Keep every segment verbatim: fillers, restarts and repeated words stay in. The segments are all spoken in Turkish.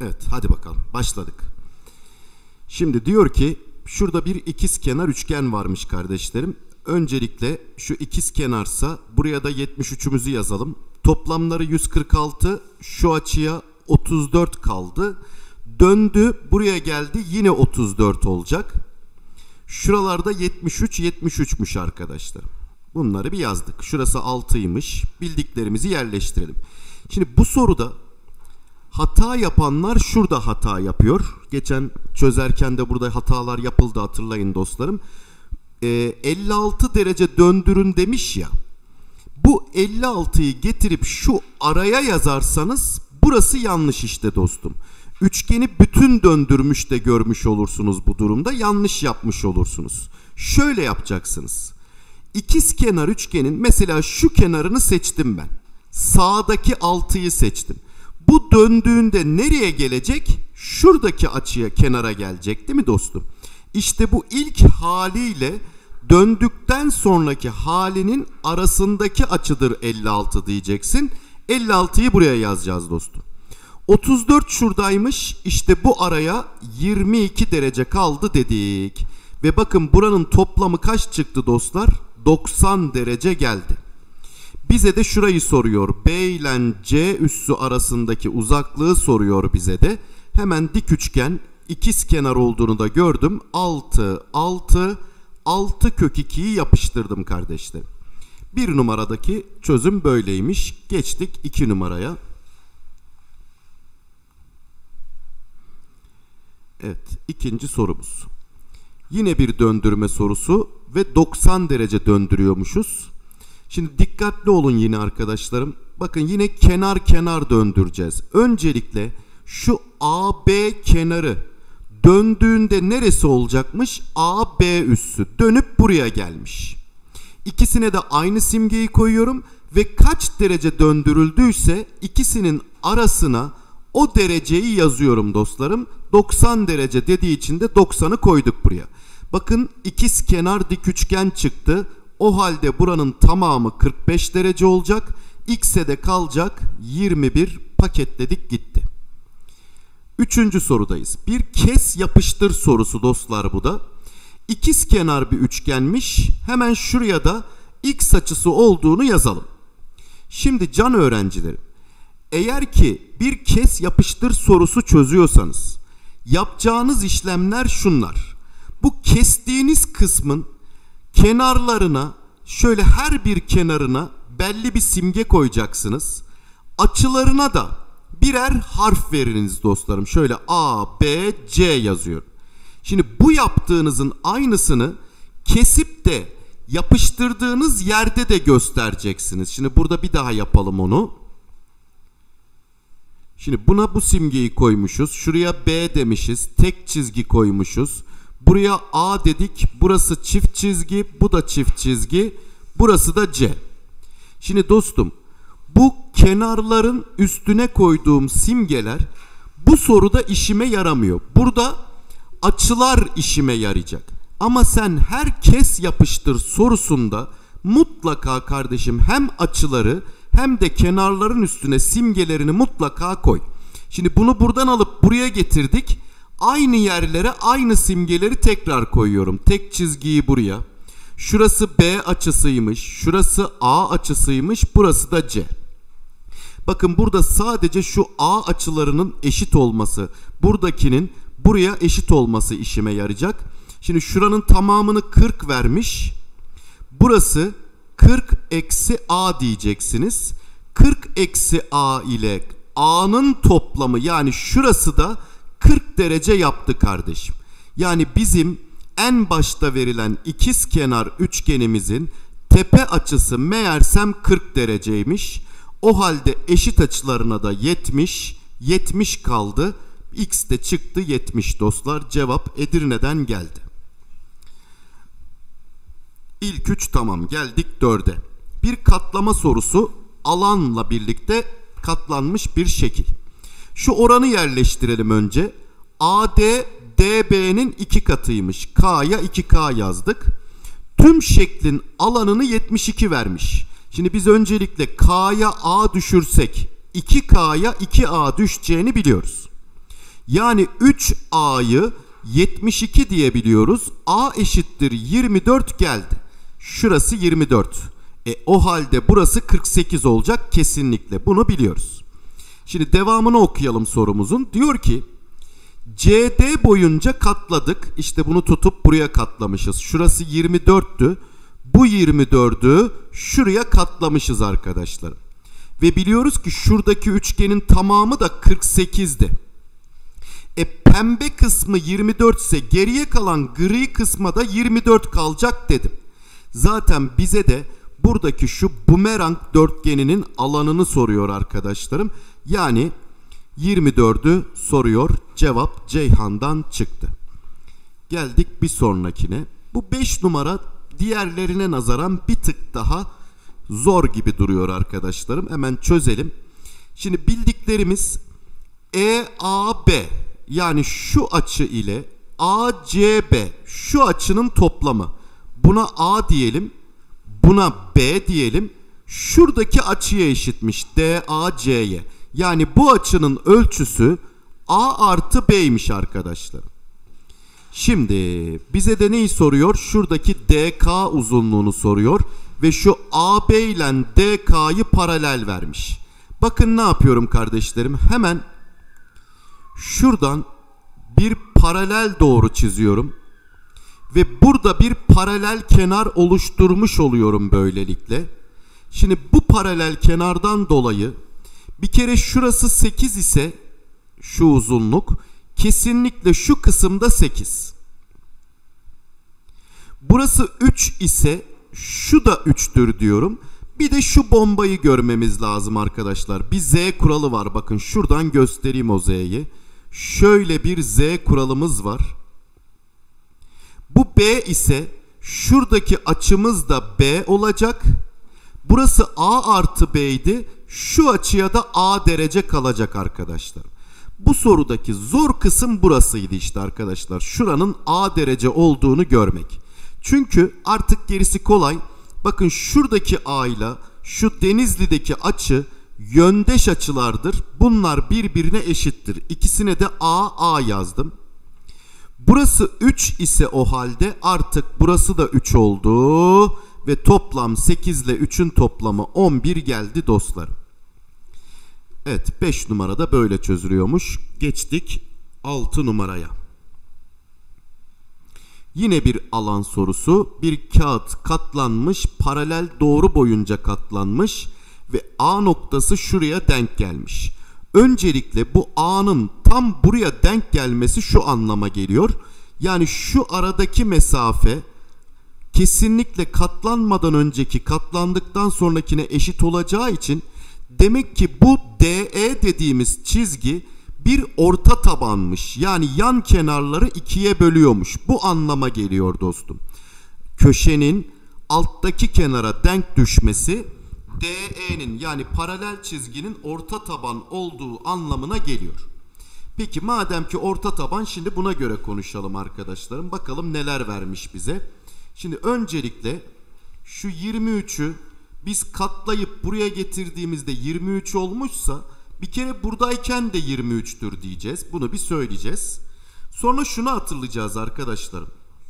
Evet, hadi bakalım başladık. Şimdi diyor ki şurada bir ikizkenar üçgen varmış kardeşlerim. Öncelikle şu ikizkenarsa buraya da yetmiş üçümüzü yazalım. Toplamları yüz kırk altı, şu açıya otuz dört kaldı. Döndü, buraya geldi, yine otuz dört olacak. Şuralarda yetmiş üç yetmiş üçmüş arkadaşlarım. Bunları bir yazdık. Şurası altıymış. Bildiklerimizi yerleştirelim. Şimdi bu soruda hata yapanlar şurada hata yapıyor. Geçen çözerken de burada hatalar yapıldı, hatırlayın dostlarım. Ee, elli altı derece döndürün demiş ya. Bu elli altıyı getirip şu araya yazarsanız burası yanlış işte dostum. Üçgeni bütün döndürmüş de görmüş olursunuz bu durumda. Yanlış yapmış olursunuz. Şöyle yapacaksınız. İkizkenar üçgenin mesela şu kenarını seçtim ben. Sağdaki altıyı seçtim. Bu döndüğünde nereye gelecek? Şuradaki açıya, kenara gelecek değil mi dostum? İşte bu ilk haliyle döndükten sonraki halinin arasındaki açıdır elli altı diyeceksin. elli altıyı buraya yazacağız dostum. otuz dört şuradaymış. İşte bu araya yirmi iki derece kaldı dedik. Ve bakın buranın toplamı kaç çıktı dostlar? doksan derece geldi. Bize de şurayı soruyor. B ile C üssü arasındaki uzaklığı soruyor bize de. Hemen dik üçgen ikizkenar olduğunu da gördüm. altı, altı, altı kök ikiyi yapıştırdım kardeşlerim. Bir numaradaki çözüm böyleymiş. Geçtik iki numaraya. Evet, ikinci sorumuz. Yine bir döndürme sorusu ve doksan derece döndürüyormuşuz. Şimdi dikkatli olun yine arkadaşlarım. Bakın yine kenar kenar döndüreceğiz. Öncelikle şu A B kenarı döndüğünde neresi olacakmış? A B üssü dönüp buraya gelmiş. İkisine de aynı simgeyi koyuyorum ve kaç derece döndürüldüyse ikisinin arasına o dereceyi yazıyorum dostlarım. doksan derece dediği için de doksanı koyduk buraya. Bakın ikizkenar dik üçgen çıktı. O halde buranın tamamı kırk beş derece olacak. X'e de kalacak yirmi bir, paketledik gitti. Üçüncü sorudayız. Bir kes yapıştır sorusu dostlar bu da. İkizkenar bir üçgenmiş. Hemen şuraya da X açısı olduğunu yazalım. Şimdi can öğrencilerim, eğer ki bir kes yapıştır sorusu çözüyorsanız yapacağınız işlemler şunlar. Bu kestiğiniz kısmın kenarlarına, şöyle her bir kenarına belli bir simge koyacaksınız. Açılarına da birer harf veriniz dostlarım. Şöyle A, B, C yazıyorum. Şimdi bu yaptığınızın aynısını kesip de yapıştırdığınız yerde de göstereceksiniz. Şimdi burada bir daha yapalım onu. Şimdi buna bu simgeyi koymuşuz. Şuraya B demişiz. Tek çizgi koymuşuz. Buraya A dedik. Burası çift çizgi. Bu da çift çizgi. Burası da C. Şimdi dostum, bu kenarların üstüne koyduğum simgeler bu soruda işime yaramıyor. Burada açılar işime yarayacak. Ama sen her kes yapıştır sorusunda mutlaka kardeşim hem açıları hem de kenarların üstüne simgelerini mutlaka koy. Şimdi bunu buradan alıp buraya getirdik. Aynı yerlere aynı simgeleri tekrar koyuyorum. Tek çizgiyi buraya. Şurası B açısıymış. Şurası A açısıymış. Burası da C. Bakın burada sadece şu A açılarının eşit olması, buradakinin buraya eşit olması işime yarayacak. Şimdi şuranın tamamını kırk vermiş. Burası kırk eksi A diyeceksiniz. kırk eksi A ile A'nın toplamı, yani şurası da kırk derece yaptı kardeşim. Yani bizim en başta verilen ikizkenar üçgenimizin tepe açısı meğersem kırk dereceymiş. O halde eşit açılarına da yetmiş, yetmiş kaldı. X de çıktı yetmiş dostlar. Cevap Edirne'den geldi. İlk üç tamam, geldik dörde. Bir katlama sorusu, alanla birlikte katlanmış bir şekil. Şu oranı yerleştirelim önce. A D D B'nin iki katıymış. K'ya iki K yazdık. Tüm şeklin alanını yetmiş iki vermiş. Şimdi biz öncelikle K'ya A düşürsek iki K'ya iki A düşeceğini biliyoruz. Yani üç A'yı yetmiş iki diyebiliyoruz. A eşittir yirmi dört geldi. Şurası yirmi dört. E, o halde burası kırk sekiz olacak kesinlikle. Bunu biliyoruz. Şimdi devamını okuyalım sorumuzun. Diyor ki C D boyunca katladık. İşte bunu tutup buraya katlamışız. Şurası yirmi dörttü. Bu yirmi dördü şuraya katlamışız arkadaşlar. Ve biliyoruz ki şuradaki üçgenin tamamı da kırk sekizdi. E pembe kısmı yirmi dört ise geriye kalan gri kısma da yirmi dört kalacak dedim. Zaten bize de buradaki şu bumerang dörtgeninin alanını soruyor arkadaşlarım. Yani yirmi dördü soruyor. Cevap Ceyhan'dan çıktı. Geldik bir sonrakine. Bu beş numara diğerlerine nazaran bir tık daha zor gibi duruyor arkadaşlarım. Hemen çözelim. Şimdi bildiklerimiz E A B, yani şu açı ile A C B, şu açının toplamı. Buna A diyelim, buna B diyelim. Şuradaki açıya eşitmiş D A C'ye. Yani bu açının ölçüsü A artı B'ymiş arkadaşlar. Şimdi bize de neyi soruyor? Şuradaki D K uzunluğunu soruyor. Ve şu A B ile D K'yı paralel vermiş. Bakın ne yapıyorum kardeşlerim? Hemen şuradan bir paralel doğru çiziyorum. Ve burada bir paralel kenar oluşturmuş oluyorum böylelikle. Şimdi bu paralel kenardan dolayı bir kere şurası sekiz ise şu uzunluk kesinlikle şu kısımda sekiz. Burası üç ise şu da üçtür diyorum. Bir de şu bombayı görmemiz lazım arkadaşlar. Bir Z kuralı var. Bakın şuradan göstereyim o Z'yi. Şöyle bir Z kuralımız var. Bu B ise şuradaki açımız da B olacak. Burası A artı B'ydi. Şu açıya da A derece kalacak arkadaşlar. Bu sorudaki zor kısım burasıydı işte arkadaşlar. Şuranın A derece olduğunu görmek. Çünkü artık gerisi kolay. Bakın şuradaki A ile şu Denizli'deki açı yöndeş açılardır. Bunlar birbirine eşittir. İkisine de A, A yazdım. Burası üç ise o halde artık burası da üç oldu. Ve toplam sekiz ile üçün toplamı on bir geldi dostlarım. Evet, beş numarada böyle çözülüyormuş. Geçtik altı numaraya. Yine bir alan sorusu. Bir kağıt katlanmış, paralel doğru boyunca katlanmış ve A noktası şuraya denk gelmiş. Öncelikle bu A'nın tam buraya denk gelmesi şu anlama geliyor. Yani şu aradaki mesafe kesinlikle katlanmadan önceki katlandıktan sonrakine eşit olacağı için demek ki bu D E dediğimiz çizgi bir orta tabanmış. Yani yan kenarları ikiye bölüyormuş. Bu anlama geliyor dostum. Köşenin alttaki kenara denk düşmesi D E'nin yani paralel çizginin orta taban olduğu anlamına geliyor. Peki madem ki orta taban, şimdi buna göre konuşalım arkadaşlarım. Bakalım neler vermiş bize. Şimdi öncelikle şu yirmi üçü biz katlayıp buraya getirdiğimizde yirmi üç olmuşsa bir kere buradayken de yirmi üçtür diyeceğiz. Bunu bir söyleyeceğiz. Sonra şunu hatırlayacağız arkadaşlarım.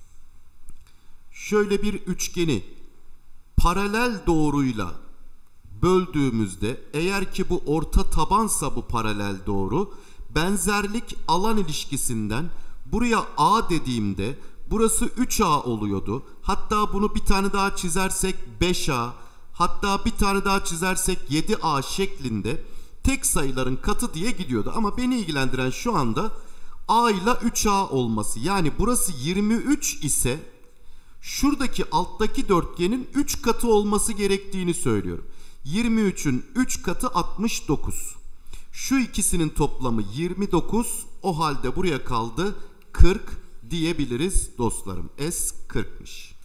Şöyle bir üçgeni paralel doğruyla böldüğümüzde eğer ki bu orta tabansa bu paralel doğru, benzerlik alan ilişkisinden buraya A dediğimde burası üç A oluyordu. Hatta bunu bir tane daha çizersek beş A, hatta bir tane daha çizersek yedi A şeklinde tek sayıların katı diye gidiyordu. Ama beni ilgilendiren şu anda A ile üç A olması. Yani burası yirmi üç ise şuradaki alttaki dörtgenin üç katı olması gerektiğini söylüyorum. yirmi üçün üç katı altmış dokuz. Şu ikisinin toplamı yirmi dokuz. O halde buraya kaldı kırk diyebiliriz dostlarım. S kırkmış.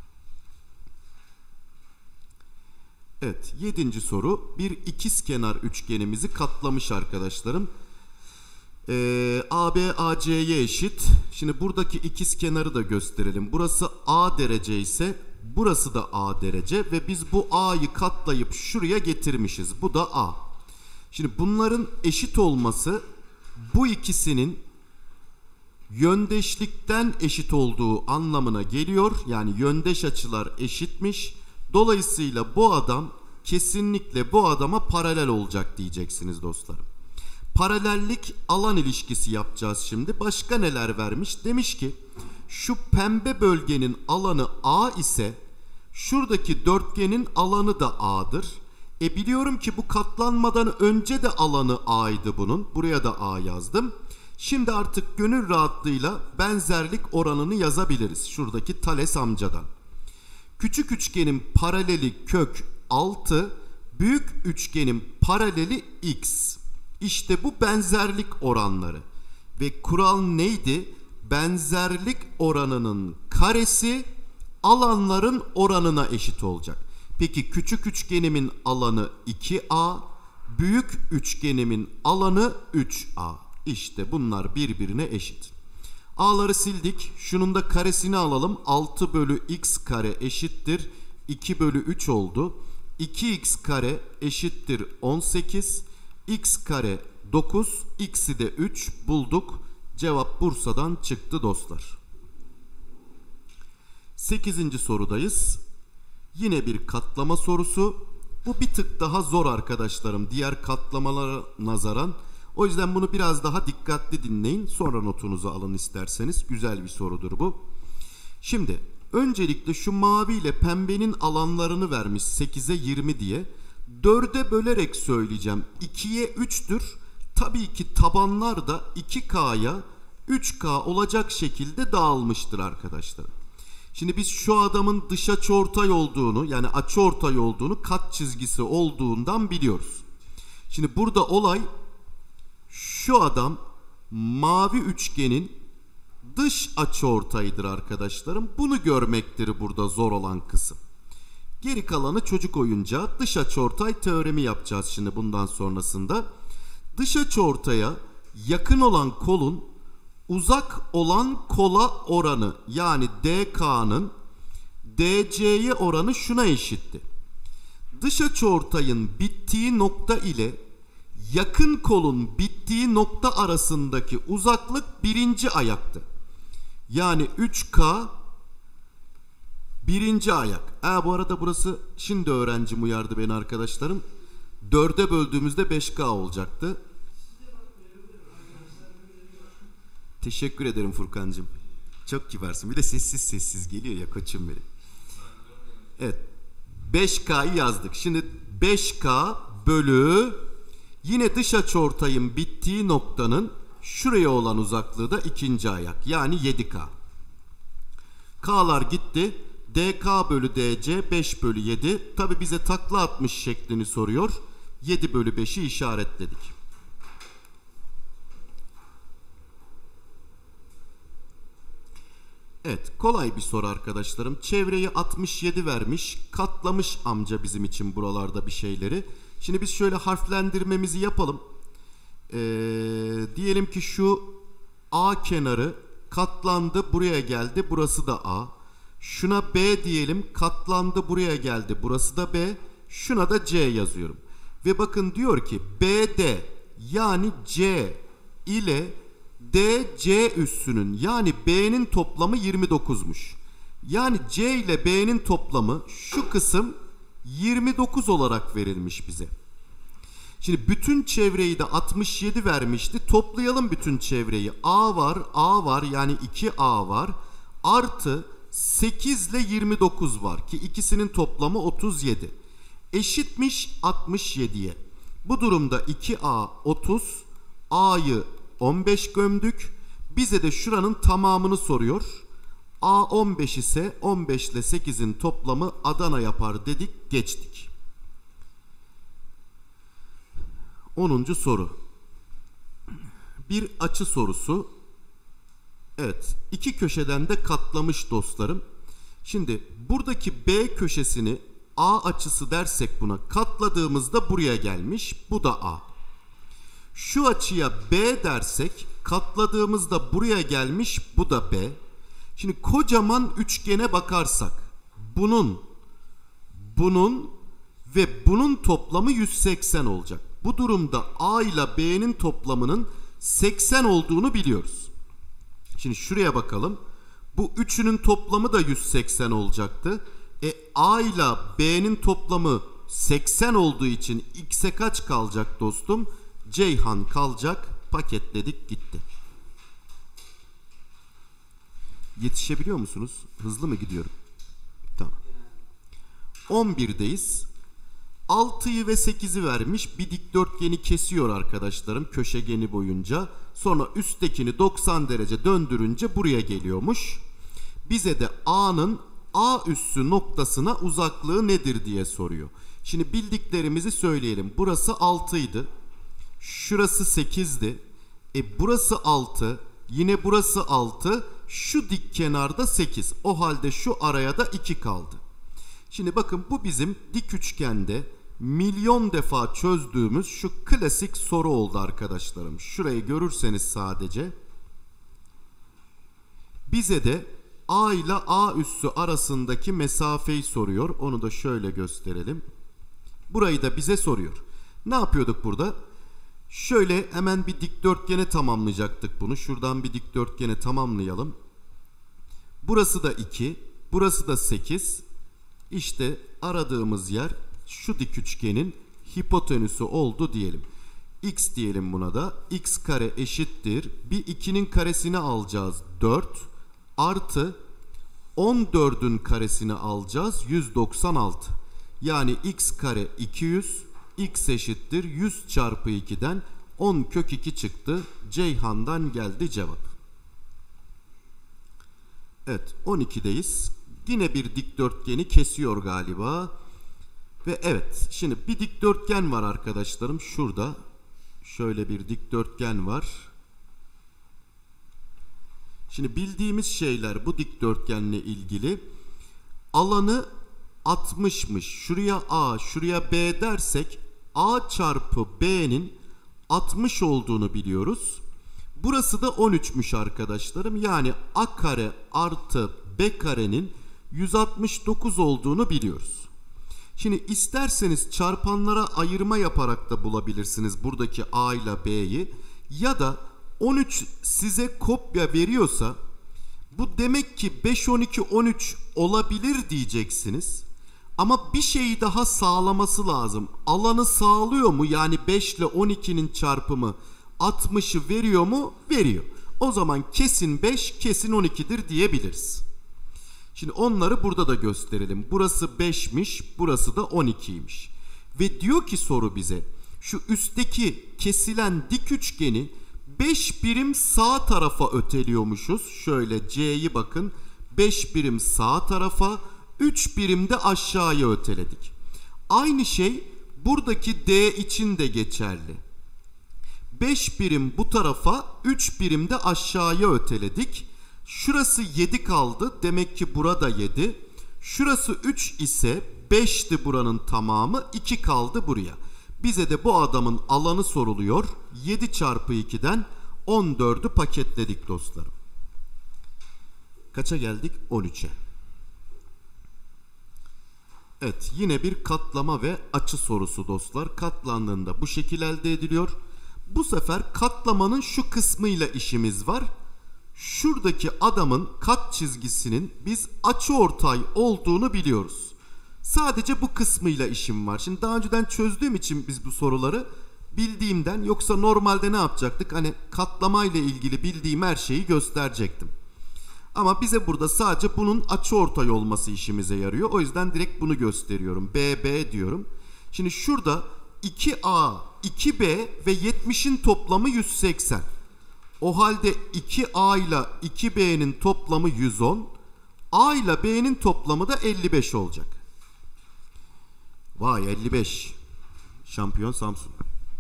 Evet, yedinci soru. Bir ikizkenar üçgenimizi katlamış arkadaşlarım. Ee, A B A C'ye eşit. Şimdi buradaki ikizkenarı da gösterelim. Burası A derece ise burası da A derece ve biz bu A'yı katlayıp şuraya getirmişiz. Bu da A. Şimdi bunların eşit olması bu ikisinin yöndeşlikten eşit olduğu anlamına geliyor. Yani yöndeş açılar eşitmiş. Dolayısıyla bu adam kesinlikle bu adama paralel olacak diyeceksiniz dostlarım. Paralellik alan ilişkisi yapacağız şimdi. Başka neler vermiş? Demiş ki şu pembe bölgenin alanı A ise şuradaki dörtgenin alanı da A'dır. E biliyorum ki bu katlanmadan önce de alanı A'ydı bunun. Buraya da A yazdım. Şimdi artık gönül rahatlığıyla benzerlik oranını yazabiliriz. Şuradaki Thales amcadan. Küçük üçgenin paraleli kök altı, büyük üçgenin paraleli x. İşte bu benzerlik oranları. Ve kural neydi? Benzerlik oranının karesi alanların oranına eşit olacak. Peki küçük üçgenimin alanı iki A, büyük üçgenimin alanı üç A. İşte bunlar birbirine eşit. A'ları sildik. Şunun da karesini alalım. altı bölü x kare eşittir iki bölü üç oldu. iki x kare eşittir on sekiz. X kare dokuz. X'i de üç bulduk. Cevap Bursa'dan çıktı dostlar. sekizinci sorudayız. Yine bir katlama sorusu. Bu bir tık daha zor arkadaşlarım diğer katlamalara nazaran. O yüzden bunu biraz daha dikkatli dinleyin. Sonra notunuzu alın isterseniz. Güzel bir sorudur bu. Şimdi öncelikle şu mavi ile pembenin alanlarını vermiş sekize yirmi diye. dörde bölerek söyleyeceğim. ikiye üçtür. Tabii ki tabanlar da iki K'ya üç K olacak şekilde dağılmıştır arkadaşlar. Şimdi biz şu adamın dış açıortay olduğunu, yani açıortay olduğunu, kat çizgisi olduğundan biliyoruz. Şimdi burada olay şu adam mavi üçgenin dış açıortayıdır arkadaşlarım. Bunu görmektir burada zor olan kısım. Geri kalanı çocuk oyuncağı. Dış açıortay teoremi yapacağız şimdi bundan sonrasında. Dış açıortaya yakın olan kolun uzak olan kola oranı, yani D K'nın D C'ye oranı şuna eşitti. Dış açıortayın bittiği nokta ile yakın kolun bittiği nokta arasındaki uzaklık birinci ayaktı. Yani üç K birinci ayak. Ha, bu arada burası, şimdi öğrencim uyardı beni arkadaşlarım. dörde böldüğümüzde beş K olacaktı. Teşekkür ederim Furkancığım. Çok kibarsın. Bir de sessiz sessiz geliyor ya koçum benim. Evet. beş K'yı yazdık. Şimdi beş K bölü yine dış açıortayın bittiği noktanın şuraya olan uzaklığı da ikinci ayak. Yani yedi K. K'lar gitti. D K bölü D C beş bölü yedi. Tabi bize takla atmış şeklini soruyor. yedi bölü beşi işaretledik. Evet, kolay bir soru arkadaşlarım. Çevreyi altmış yedi vermiş. Katlamış amca bizim için buralarda bir şeyleri. Şimdi biz şöyle harflendirmemizi yapalım. Ee, diyelim ki şu A kenarı katlandı, buraya geldi. Burası da A. Şuna B diyelim, katlandı, buraya geldi. Burası da B. Şuna da C yazıyorum. Ve bakın diyor ki B D yani C ile D C üssünün, yani B'nin toplamı yirmi dokuzmuş. Yani C ile B'nin toplamı şu kısım yirmi dokuz olarak verilmiş bize. Şimdi bütün çevreyi de altmış yedi vermişti. Toplayalım bütün çevreyi. A var, A var, yani iki A var. Artı sekiz ile yirmi dokuz var ki ikisinin toplamı otuz yedi. Eşitmiş altmış yediye. Bu durumda iki A otuz, A'yı on beş gömdük. Bize de şuranın tamamını soruyor. A on beş ise on beş ile sekizin toplamı Adana yapar dedik, geçtik. onuncu soru. Bir açı sorusu. Evet, iki köşeden de katlamış dostlarım. Şimdi buradaki B köşesini A açısı dersek buna, katladığımızda buraya gelmiş. Bu da A. Şu açıya B dersek, katladığımızda buraya gelmiş. Bu da B. Şimdi kocaman üçgene bakarsak bunun, bunun ve bunun toplamı yüz seksen olacak. Bu durumda A ile B'nin toplamının seksen olduğunu biliyoruz. Şimdi şuraya bakalım. Bu üçünün toplamı da yüz seksen olacaktı. E A ile B'nin toplamı seksen olduğu için X'e kaç kalacak dostum? Ceyhan kalacak. Paketledik gitti. Yetişebiliyor musunuz? Hızlı mı gidiyorum? Tamam. on birdeyiz. altıyı ve sekizi vermiş. Bir dikdörtgeni kesiyor arkadaşlarım köşegeni boyunca. Sonra üsttekini doksan derece döndürünce buraya geliyormuş. Bize de A'nın A üssü noktasına uzaklığı nedir diye soruyor. Şimdi bildiklerimizi söyleyelim. Burası altıydı. Şurası sekizdi. E burası altı. Yine burası altı. Şu dik kenarda sekiz. O halde şu araya da iki kaldı. Şimdi bakın bu bizim dik üçgende milyon defa çözdüğümüz şu klasik soru oldu arkadaşlarım. Şurayı görürseniz sadece bize de A ile A üssü arasındaki mesafeyi soruyor. Onu da şöyle gösterelim. Burayı da bize soruyor. Ne yapıyorduk burada? Şöyle hemen bir dikdörtgene tamamlayacaktık bunu. Şuradan bir dikdörtgene tamamlayalım. Burası da iki. Burası da sekiz. İşte aradığımız yer şu dik üçgenin hipotenüsü oldu diyelim. X diyelim buna da. X kare eşittir. Bir ikinin karesini alacağız. dört artı on dördün karesini alacağız. yüz doksan altı. Yani x kare iki yüz. X eşittir. yüz çarpı ikiden on kök iki çıktı. Ceyhan'dan geldi cevap. Evet, on ikideyiz. Yine bir dikdörtgeni kesiyor galiba. Ve evet, şimdi bir dikdörtgen var arkadaşlarım. Şurada şöyle bir dikdörtgen var. Şimdi bildiğimiz şeyler bu dikdörtgenle ilgili. Alanı altmışmış. Şuraya A, şuraya B dersek A çarpı B'nin altmış olduğunu biliyoruz. Burası da on üçmüş arkadaşlarım. Yani A kare artı B karenin yüz altmış dokuz olduğunu biliyoruz. Şimdi isterseniz çarpanlara ayırma yaparak da bulabilirsiniz buradaki A ile B'yi. Ya da on üç size kopya veriyorsa bu demek ki beş, on iki, on üç olabilir diyeceksiniz. Ama bir şeyi daha sağlaması lazım. Alanı sağlıyor mu? Yani beş ile on ikinin çarpımı altmışı veriyor mu? Veriyor. O zaman kesin beş, kesin on ikidir diyebiliriz. Şimdi onları burada da gösterelim. Burası beşmiş, burası da on ikiymiş. Ve diyor ki soru bize, şu üstteki kesilen dik üçgeni beş birim sağ tarafa öteliyormuşuz. Şöyle C'yi bakın, beş birim sağ tarafa, üç birim de aşağıya öteledik. Aynı şey buradaki D için de geçerli. beş birim bu tarafa, üç birim de aşağıya öteledik. Şurası yedi kaldı. Demek ki burada yedi. Şurası üç ise beşti buranın tamamı. iki kaldı buraya. Bize de bu adamın alanı soruluyor. yedi çarpı ikiden on dördü paketledik dostlarım. Kaça geldik? on üçe. Evet, yine bir katlama ve açı sorusu dostlar. Katlandığında bu şekil elde ediliyor. Bu sefer katlamanın şu kısmıyla işimiz var. Şuradaki adamın kat çizgisinin biz açıortay olduğunu biliyoruz. Sadece bu kısmıyla işim var. Şimdi daha önceden çözdüğüm için biz bu soruları bildiğimden, yoksa normalde ne yapacaktık? Hani katlamayla ilgili bildiğim her şeyi gösterecektim. Ama bize burada sadece bunun açıortay olması işimize yarıyor. O yüzden direkt bunu gösteriyorum. B B diyorum. Şimdi şurada iki A, iki B ve yetmişin toplamı yüz seksen. O halde iki A ile iki B'nin toplamı yüz on. A ile B'nin toplamı da elli beş olacak. Vay, elli beş. Şampiyon Samsun.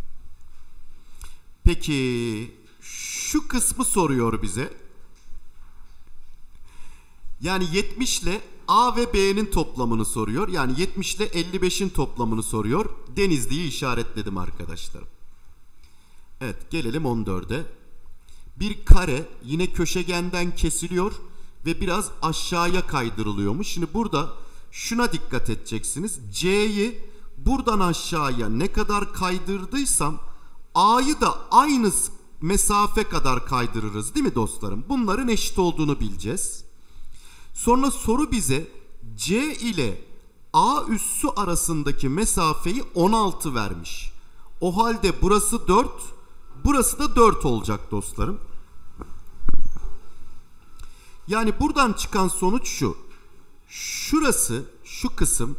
Peki şu kısmı soruyor bize. Yani yetmiş ile A ve B'nin toplamını soruyor. Yani yetmiş ile elli beşin toplamını soruyor. Denizli'yi işaretledim arkadaşlarım. Evet, gelelim on dörde. Bir kare yine köşegenden kesiliyor ve biraz aşağıya kaydırılıyormuş. Şimdi burada şuna dikkat edeceksiniz. C'yi buradan aşağıya ne kadar kaydırdıysam A'yı da aynı mesafe kadar kaydırırız değil mi dostlarım? Bunların eşit olduğunu bileceğiz. Sonra soru bize C ile A üssü arasındaki mesafeyi on altı vermiş. O halde burası dört, burası da dört olacak dostlarım. Yani buradan çıkan sonuç şu. Şurası, şu kısım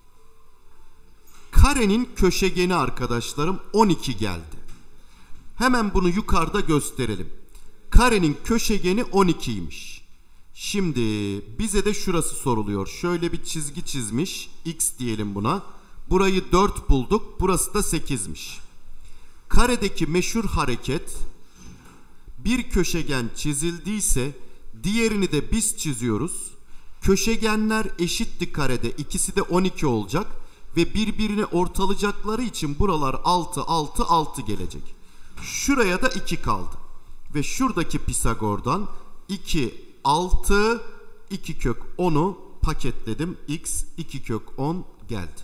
karenin köşegeni arkadaşlarım on iki geldi. Hemen bunu yukarıda gösterelim. Karenin köşegeni on ikiymiş. Şimdi bize de şurası soruluyor. Şöyle bir çizgi çizmiş. X diyelim buna. Burayı dört bulduk. Burası da sekizmiş. Karedeki meşhur hareket, bir köşegen çizildiyse diğerini de biz çiziyoruz. Köşegenler eşitti karede. İkisi de on iki olacak. Ve birbirini ortalayacakları için buralar altı, altı, altı gelecek. Şuraya da iki kaldı. Ve şuradaki Pisagor'dan iki, altı, iki kök onu paketledim. X iki kök on geldi.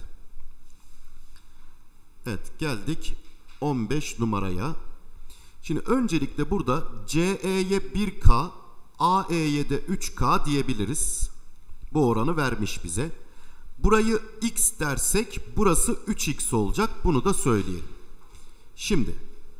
Evet, geldik on beş numaraya. Şimdi öncelikle burada C E'ye bir K, A E'ye de üç K diyebiliriz. Bu oranı vermiş bize. Burayı X dersek burası üç X olacak. Bunu da söyleyelim. Şimdi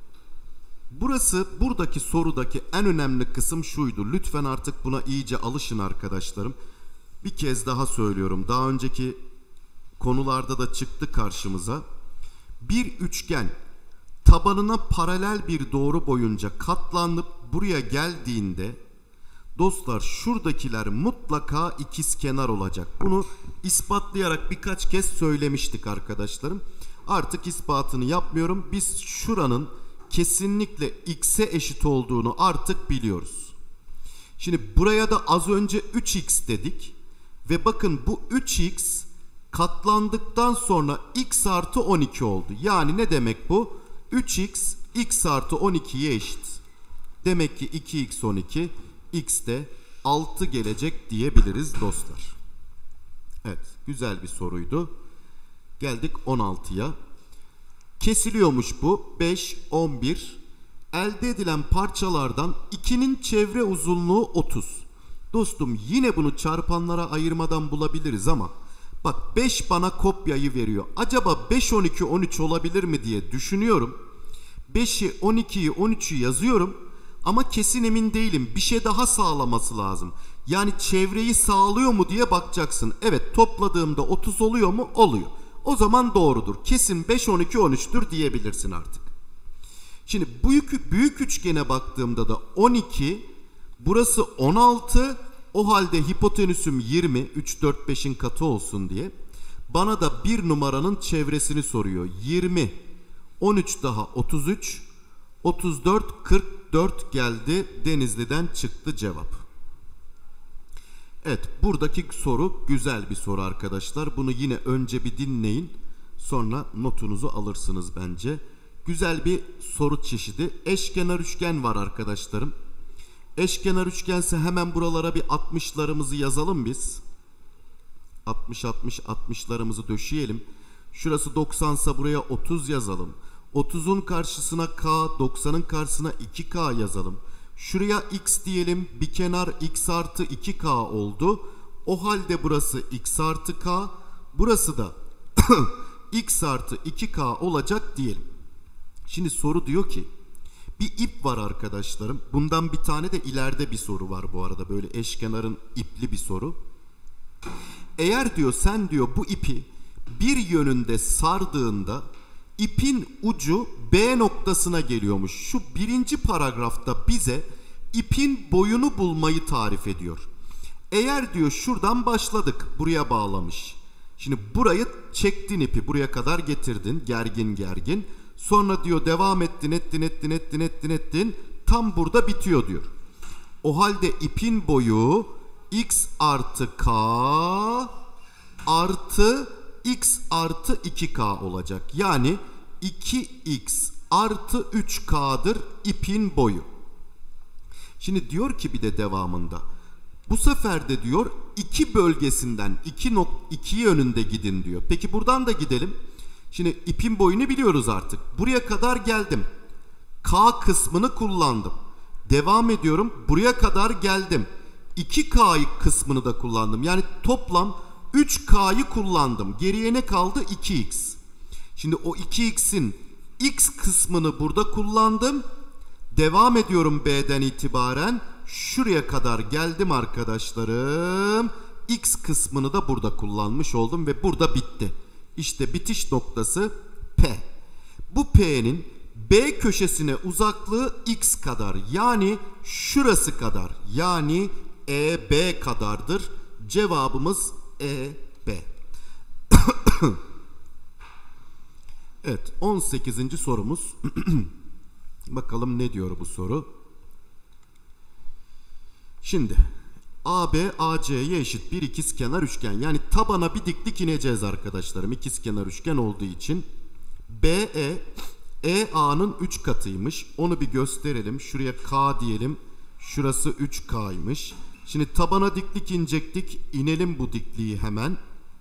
burası, buradaki sorudaki en önemli kısım şuydu. Lütfen artık buna iyice alışın arkadaşlarım. Bir kez daha söylüyorum. Daha önceki konularda da çıktı karşımıza. Bir üçgen tabanına paralel bir doğru boyunca katlanıp buraya geldiğinde dostlar şuradakiler mutlaka ikizkenar olacak. Bunu ispatlayarak birkaç kez söylemiştik arkadaşlarım. Artık ispatını yapmıyorum. Biz şuranın kesinlikle x'e eşit olduğunu artık biliyoruz. Şimdi buraya da az önce üç X dedik. Ve bakın bu üç X katlandıktan sonra x artı on iki oldu. Yani ne demek bu? üç X x artı on ikiye eşit. Demek ki iki X on iki, X de altı gelecek diyebiliriz dostlar. Evet, güzel bir soruydu. Geldik on altıya. Kesiliyormuş bu. beş, on bir. Elde edilen parçalardan ikinin çevre uzunluğu otuz. Dostum yine bunu çarpanlara ayırmadan bulabiliriz ama bak beş bana kopyayı veriyor. Acaba beş, on iki, on üç olabilir mi diye düşünüyorum. beşi, on ikiyi, on üçü yazıyorum ama kesin emin değilim. Bir şey daha sağlaması lazım. Yani çevreyi sağlıyor mu diye bakacaksın. Evet, topladığımda otuz oluyor mu? Oluyor. O zaman doğrudur. Kesin beş, on iki, on üçtür diyebilirsin artık. Şimdi büyük, büyük üçgene baktığımda da on iki, burası on altı, o halde hipotenüsüm yirmi, üç, dört, beşin katı olsun diye. Bana da bir numaranın çevresini soruyor. yirmi, on üç daha otuz üç, otuz dört, kırk dört geldi. Denizli'den çıktı cevap. Evet, buradaki soru güzel bir soru arkadaşlar. Bunu yine önce bir dinleyin. Sonra notunuzu alırsınız bence. Güzel bir soru çeşidi. Eşkenar üçgen var arkadaşlarım. Eşkenar üçgense hemen buralara bir altmışlarımızı yazalım biz. altmış, altmış, altmışlarımızı döşeyelim. Şurası doksansa buraya otuz yazalım. otuzun karşısına K, doksanın karşısına iki K yazalım. Şuraya X diyelim. Bir kenar X artı iki K oldu. O halde burası X artı K. Burası da X artı iki K olacak diyelim. Şimdi soru diyor ki bir ip var arkadaşlarım. Bundan bir tane de ileride bir soru var bu arada. Böyle eşkenarın ipli bir soru. Eğer diyor sen diyor bu ipi bir yönünde sardığında ipin ucu B noktasına geliyormuş. Şu birinci paragrafta bize ipin boyunu bulmayı tarif ediyor. Eğer diyor şuradan başladık, buraya bağlamış. Şimdi burayı çektin, ipi buraya kadar getirdin gergin gergin. Sonra diyor devam ettin ettin ettin ettin ettin ettin tam burada bitiyor diyor. O halde ipin boyu x artı k artı x artı iki k olacak. Yani iki x artı üç k'dır ipin boyu. Şimdi diyor ki bir de devamında bu sefer de diyor iki bölgesinden iki, iki yönünde gidin diyor. Peki buradan da gidelim. Şimdi ipin boyunu biliyoruz artık. Buraya kadar geldim. K kısmını kullandım. Devam ediyorum. Buraya kadar geldim. iki K kısmını da kullandım. Yani toplam üç K'yı kullandım. Geriye ne kaldı? iki X. Şimdi o iki X'in X kısmını burada kullandım. Devam ediyorum B'den itibaren. Şuraya kadar geldim arkadaşlarım. X kısmını da burada kullanmış oldum ve burada bitti. İşte bitiş noktası P. Bu P'nin B köşesine uzaklığı X kadar. Yani şurası kadar. Yani E B kadardır. Cevabımız E B. Evet, on sekizinci sorumuz. Bakalım ne diyor bu soru. Şimdi A B A C'ye eşit bir ikizkenar üçgen. Yani tabana bir diklik ineceğiz arkadaşlarım. İkizkenar üçgen olduğu için. B E E A'nın üç katıymış. Onu bir gösterelim. Şuraya K diyelim. Şurası üç K'ymış. Şimdi tabana diklik inecektik. İnelim bu dikliği hemen.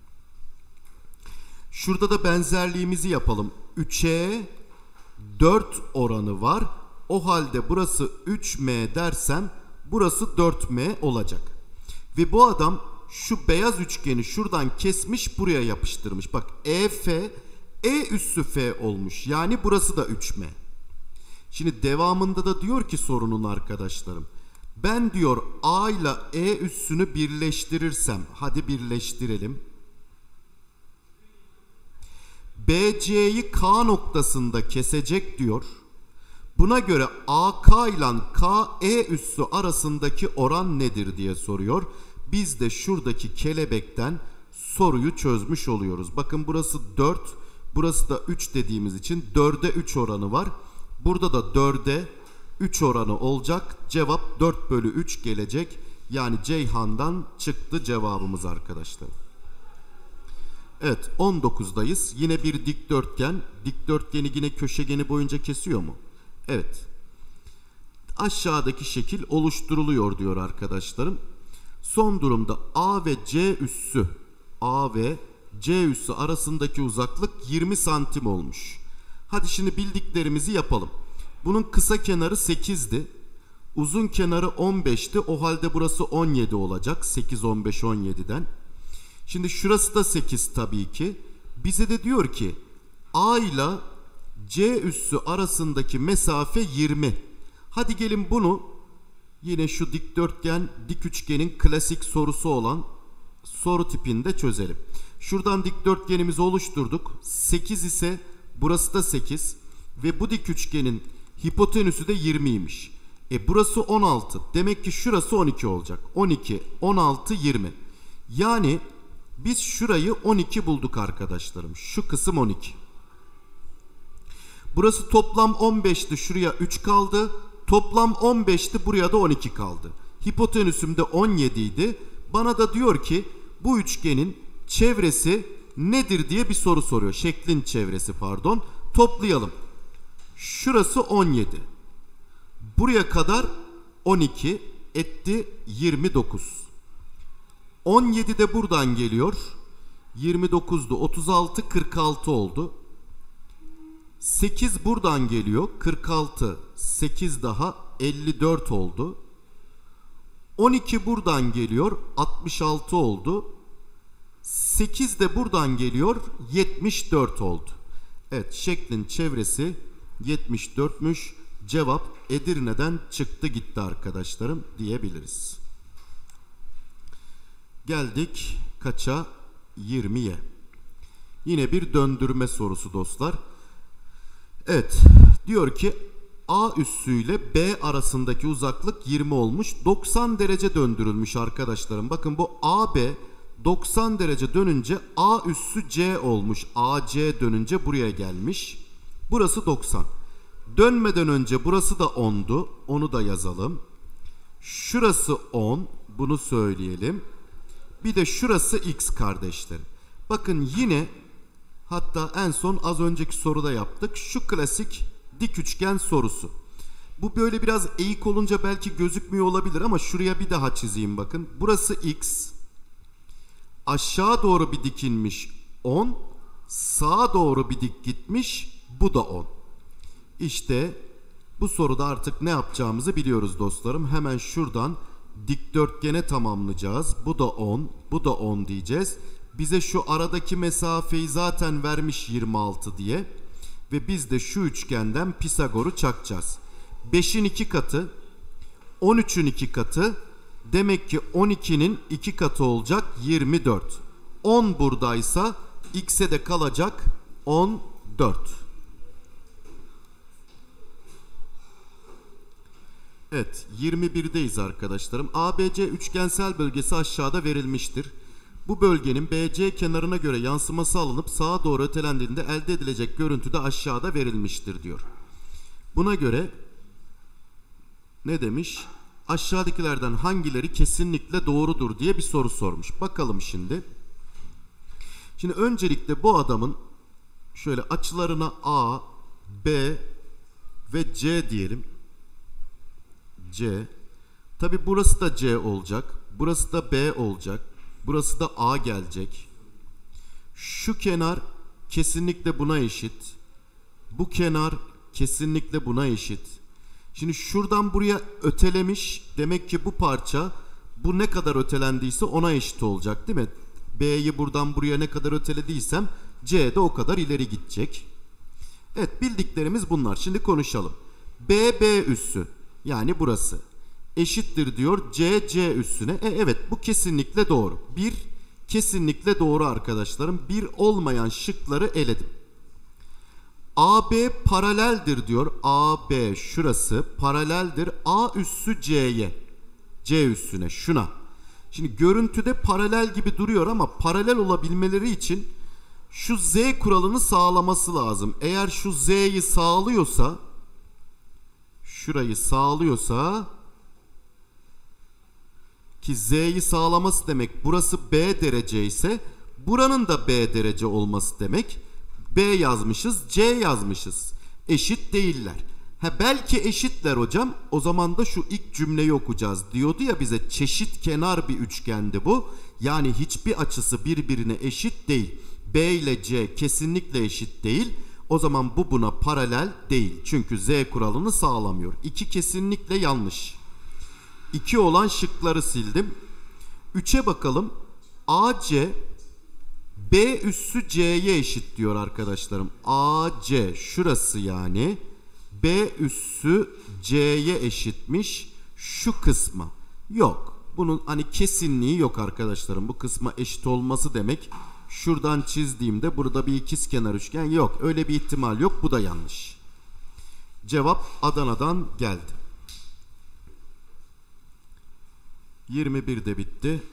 Şurada da benzerliğimizi yapalım. üçe dört oranı var. O halde burası üç M dersem burası dört M olacak. Ve bu adam şu beyaz üçgeni şuradan kesmiş, buraya yapıştırmış. Bak E F E üssü F olmuş. Yani burası da üç M. Şimdi devamında da diyor ki sorunun arkadaşlarım. Ben diyor A ile E üssünü birleştirirsem, hadi birleştirelim. B C'yi K noktasında kesecek diyor. Buna göre A K ile K E üssü arasındaki oran nedir diye soruyor. Biz de şuradaki kelebekten soruyu çözmüş oluyoruz. Bakın burası dört, burası da üç dediğimiz için dörde üç oranı var. Burada da dörde üç oranı olacak. Cevap dört bölü üç gelecek. Yani Ceyhan'dan çıktı cevabımız arkadaşlar. Evet, on dokuzdayız. Yine bir dikdörtgen. Dikdörtgeni yine köşegeni boyunca kesiyor mu? Evet. Aşağıdaki şekil oluşturuluyor diyor arkadaşlarım. Son durumda A ve C üssü A ve C üssü arasındaki uzaklık yirmi santim olmuş. Hadi şimdi bildiklerimizi yapalım. Bunun kısa kenarı sekizdi. Uzun kenarı on beşti. O halde burası on yedi olacak. sekiz, on beş, on yedi'den. Şimdi şurası da sekiz tabii ki. Bize de diyor ki A ile C üssü arasındaki mesafe yirmi. Hadi gelin bunu yine şu dikdörtgen, dik üçgenin klasik sorusu olan soru tipinde çözelim. Şuradan dikdörtgenimizi oluşturduk. sekiz ise burası da sekiz ve bu dik üçgenin hipotenüsü de yirmiymiş. E burası on altı. Demek ki şurası on iki olacak. on iki, on altı, yirmi. Yani biz şurayı on iki bulduk arkadaşlarım. Şu kısım on iki. Burası toplam on beşti. Şuraya üç kaldı. Toplam on beşti. Buraya da on iki kaldı. Hipotenüsüm de on yedi idi. Bana da diyor ki bu üçgenin çevresi nedir diye bir soru soruyor. Şeklin çevresi pardon. Toplayalım. Şurası on yedi. Buraya kadar on iki etti yirmi dokuz. on yedi de buradan geliyor. yirmi dokuzdu. otuz altı, kırk altı oldu. sekiz buradan geliyor. kırk altı, sekiz daha elli dört oldu. on iki buradan geliyor. altmış altı oldu. sekiz de buradan geliyor. yetmiş dört oldu. Evet, şeklin çevresi yetmiş dört'müş. Cevap Edirne'den çıktı gitti arkadaşlarım diyebiliriz. Geldik kaça? yirmi'ye. Yine bir döndürme sorusu dostlar. Evet, diyor ki A üssü ile B arasındaki uzaklık yirmi olmuş. doksan derece döndürülmüş arkadaşlarım. Bakın bu A B doksan derece dönünce A üssü C olmuş. A C dönünce buraya gelmiş. Burası doksan. Dönmeden önce burası da on'du. Onu da yazalım. Şurası on. Bunu söyleyelim. Bir de şurası x kardeşlerim. Bakın yine, hatta en son az önceki soruda yaptık. Şu klasik dik üçgen sorusu. Bu böyle biraz eğik olunca belki gözükmüyor olabilir ama şuraya bir daha çizeyim bakın. Burası x. Aşağı doğru bir dik inmiş on. Sağa doğru bir dik gitmiş. Bu da on. İşte Bu soruda artık ne yapacağımızı biliyoruz dostlarım. Hemen şuradan dikdörtgene tamamlayacağız. Bu da on, bu da on diyeceğiz. Bize şu aradaki mesafeyi zaten vermiş yirmi altı diye. Ve biz de şu üçgenden Pisagor'u çakacağız. beşin iki katı, on üçün iki katı. Demek ki on ikinin iki katı olacak yirmi dört. on buradaysa x'e de kalacak on dört. Evet, yirmi birdeyiz arkadaşlarım. A B C üçgensel bölgesi aşağıda verilmiştir. Bu bölgenin B C kenarına göre yansıması alınıp sağa doğru ötelendiğinde elde edilecek görüntü de aşağıda verilmiştir diyor. Buna göre ne demiş? Aşağıdakilerden hangileri kesinlikle doğrudur diye bir soru sormuş. Bakalım şimdi. Şimdi öncelikle bu adamın şöyle açılarına A, B ve C diyelim. C. Tabi burası da C olacak. Burası da B olacak. Burası da A gelecek. Şu kenar kesinlikle buna eşit. Bu kenar kesinlikle buna eşit. Şimdi şuradan buraya ötelemiş. Demek ki bu parça bu ne kadar ötelendiyse ona eşit olacak değil mi? B'yi buradan buraya ne kadar ötelediysem C de o kadar ileri gidecek. Evet, bildiklerimiz bunlar. Şimdi konuşalım. B, B üssü yani burası eşittir diyor C, C üssüne. E, evet, bu kesinlikle doğru. Bir kesinlikle doğru arkadaşlarım. Bir olmayan şıkları eledim. A B paraleldir diyor. A B şurası paraleldir A üssü C'ye. C üssüne, şuna. Şimdi görüntüde paralel gibi duruyor ama paralel olabilmeleri için şu Z kuralını sağlaması lazım. Eğer şu Z'yi sağlıyorsa, şurayı sağlıyorsa, ki Z'yi sağlaması demek burası B derece ise buranın da B derece olması demek. B yazmışız, C yazmışız. Eşit değiller. Ha, belki eşitler hocam. O zaman da şu ilk cümleyi okuyacağız. Diyordu ya bize, çeşit kenar bir üçgendi bu. Yani hiçbir açısı birbirine eşit değil. B ile C kesinlikle eşit değil. O zaman bu buna paralel değil. Çünkü Z kuralını sağlamıyor. İki kesinlikle yanlış. İki olan şıkları sildim. Üçe bakalım. A C B üssü C'ye eşit diyor arkadaşlarım. A C şurası yani. B üssü C'ye eşitmiş şu kısma. Yok. Bunun hani kesinliği yok arkadaşlarım. Bu kısma eşit olması demek. Şuradan çizdiğimde burada bir ikizkenar üçgen yok. Öyle bir ihtimal yok. Bu da yanlış. Cevap Adana'dan geldi. yirmi bir de bitti.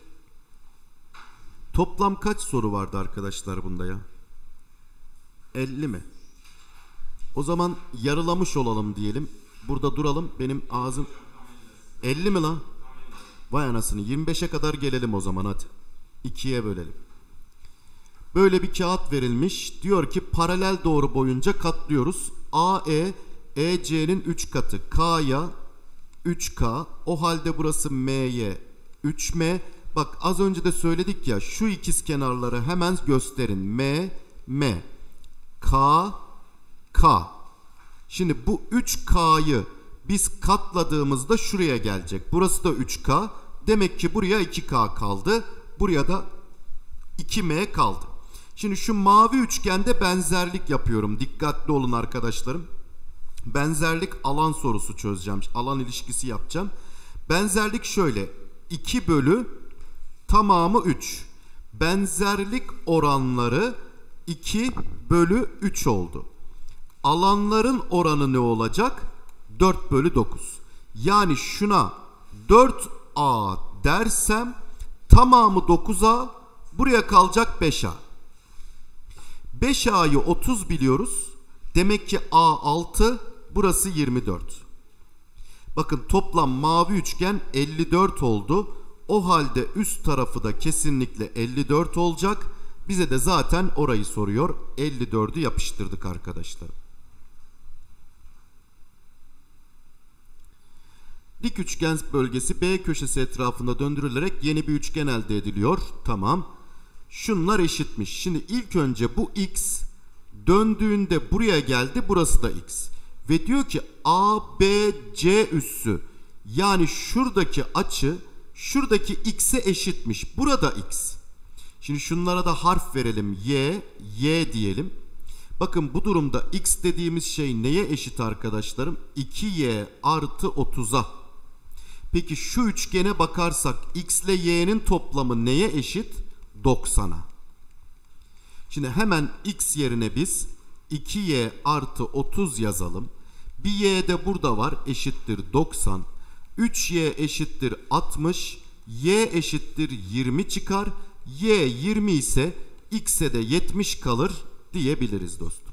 Toplam kaç soru vardı arkadaşlar bunda ya? elli mi? O zaman yarılamış olalım diyelim. Burada duralım. Benim ağzım... elli mi lan? Vay anasını. yirmi beşe kadar gelelim o zaman hadi. ikiye bölelim. Böyle bir kağıt verilmiş. Diyor ki paralel doğru boyunca katlıyoruz. A E, E C'nin üç katı. K'ya üç K. O halde burası M'ye üç M. Bak az önce de söyledik ya, şu ikiz kenarları hemen gösterin. M, M. K, K. Şimdi bu üç K'yı biz katladığımızda şuraya gelecek. Burası da üç K. Demek ki buraya iki K kaldı. Buraya da iki M kaldı. Şimdi şu mavi üçgende benzerlik yapıyorum. Dikkatli olun arkadaşlarım. Benzerlik alan sorusu çözeceğim. Alan ilişkisi yapacağım. Benzerlik şöyle. iki bölü tamamı üç. Benzerlik oranları iki bölü üç oldu. Alanların oranı ne olacak? dört bölü dokuz. Yani şuna dört A dersem tamamı dokuz A, buraya kalacak beş A. beş A'yı otuz biliyoruz. Demek ki A altı, burası yirmi dört. Bakın toplam mavi üçgen elli dört oldu. O halde üst tarafı da kesinlikle elli dört olacak. Bize de zaten orayı soruyor. elli dördü yapıştırdık arkadaşlar. Dik üçgen bölgesi B köşesi etrafında döndürülerek yeni bir üçgen elde ediliyor. Tamam. Şunlar eşitmiş. Şimdi ilk önce bu X döndüğünde buraya geldi. Burası da X. Ve diyor ki A B C üssü, yani şuradaki açı şuradaki x'e eşitmiş. Burada x. Şimdi şunlara da harf verelim. Y, y diyelim. Bakın bu durumda x dediğimiz şey neye eşit arkadaşlarım? iki y artı otuza. Peki şu üçgene bakarsak x ile y'nin toplamı neye eşit? doksana. Şimdi hemen x yerine biz iki y artı otuz yazalım. Bir y de burada var, eşittir doksan. üç y eşittir altmış. Y eşittir yirmi çıkar. Y yirmi ise x'e de yetmiş kalır diyebiliriz dostum.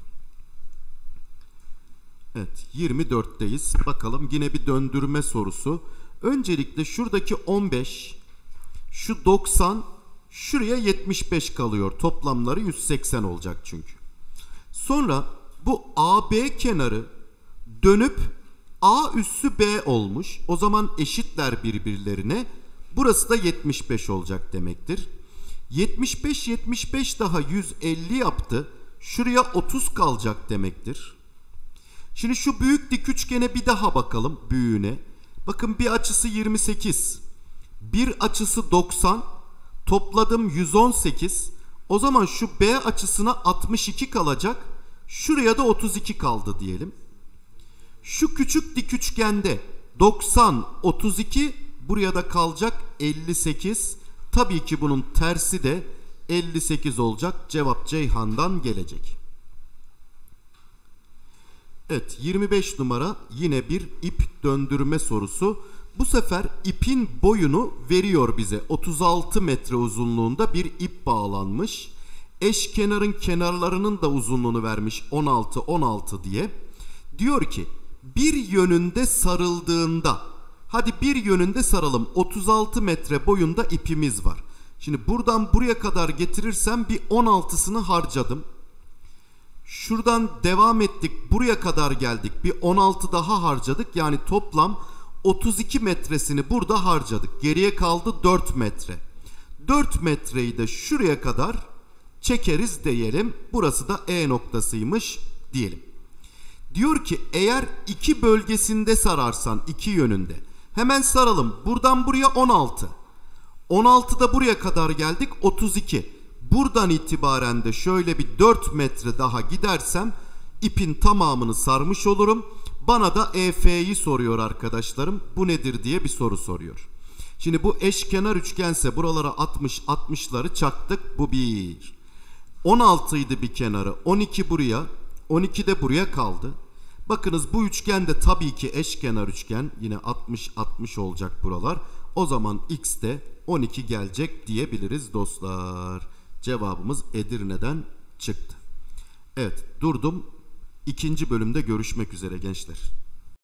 Evet, yirmi dörtteyiz. Bakalım yine bir döndürme sorusu. Öncelikle şuradaki on beş, şu doksan, şuraya yetmiş beş kalıyor. Toplamları yüz seksen olacak çünkü. Sonra bu A B kenarı dönüp A üssü B olmuş. O zaman eşitler birbirlerine. Burası da yetmiş beş olacak demektir. yetmiş beş yetmiş beş daha yüz elli yaptı. Şuraya otuz kalacak demektir. Şimdi şu büyük dik üçgene bir daha bakalım, büyüğüne. Bakın bir açısı yirmi sekiz. Bir açısı doksan. Topladım yüz on sekiz. O zaman şu B açısına altmış iki kalacak. Şuraya da otuz iki kaldı diyelim. Şu küçük dik üçgende doksan, otuz iki, buraya da kalacak elli sekiz. Tabii ki bunun tersi de elli sekiz olacak. Cevap Ceyhan'dan gelecek. Evet, yirmi beş numara yine bir ip döndürme sorusu. Bu sefer ipin boyunu veriyor bize. otuz altı metre uzunluğunda bir ip bağlanmış. Eşkenarın kenarlarının da uzunluğunu vermiş, on altı on altı diye. Diyor ki bir yönünde sarıldığında, hadi bir yönünde saralım, otuz altı metre boyunda ipimiz var. Şimdi buradan buraya kadar getirirsem bir on altısını harcadım. Şuradan devam ettik, buraya kadar geldik, bir on altı daha harcadık. Yani toplam otuz iki metresini burada harcadık. Geriye kaldı dört metre. dört metreyi de şuraya kadar çekeriz diyelim. Burası da E noktasıymış diyelim. Diyor ki eğer iki bölgesinde sararsan, iki yönünde. Hemen saralım. Buradan buraya on altı. on altıda buraya kadar geldik, otuz iki. Buradan itibaren de şöyle bir dört metre daha gidersem ipin tamamını sarmış olurum. Bana da E F'yi soruyor arkadaşlarım. Bu nedir diye bir soru soruyor. Şimdi bu eşkenar üçgense buralara altmış altmışları çaktık. Bu bir. on altıydı bir kenarı. on iki buraya. on iki de buraya kaldı. Bakınız bu üçgen de tabii ki eşkenar üçgen. Yine altmış altmış olacak buralar. O zaman x de on iki gelecek diyebiliriz dostlar. Cevabımız Edirne'den çıktı. Evet, durdum. İkinci bölümde görüşmek üzere gençler.